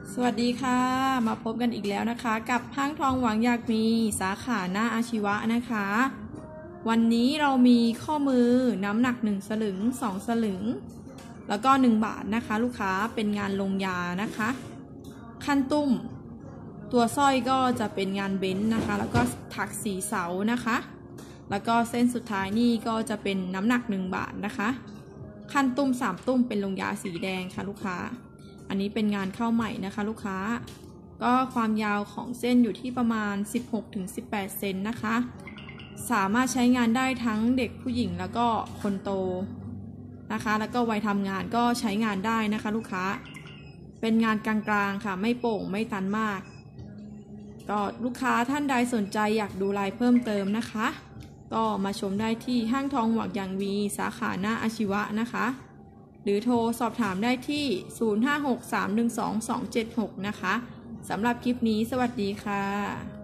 สวัสดีค่ะมาพบกันอีกแล้วนะคะกับห้างทองหวังอยากมีสาขาหน้าอาชีวะนะคะวันนี้เรามีข้อมือน้ำหนัก1สลึง2สลึงแล้วก็1บาทนะคะลูกค้าเป็นงานลงยานะคะขั้นตุ้มตัวสร้อยก็จะเป็นงานเบ้นนะคะแล้วก็ถักสีเสานะคะแล้วก็เส้นสุดท้ายนี่ก็จะเป็นน้ำหนัก1บาทนะคะขั้นตุ้ม3ตุ้มเป็นลงยาสีแดงค่ะลูกค้าอันนี้เป็นงานเข้าใหม่นะคะลูกค้าก็ความยาวของเส้นอยู่ที่ประมาณ 16-18 เซนนะคะสามารถใช้งานได้ทั้งเด็กผู้หญิงแล้วก็คนโตนะคะแล้วก็วัยทำงานก็ใช้งานได้นะคะลูกค้าเป็นงานกลางๆค่ะไม่โป่งไม่ตันมากก็ลูกค้าท่านใดสนใจอยากดูลายเพิ่มเติมนะคะก็มาชมได้ที่ห้างทองหวังอย่างวีสาขาหน้าอาชีวะนะคะหรือโทรสอบถามได้ที่ 0563122276 นะคะสำหรับคลิปนี้สวัสดีค่ะ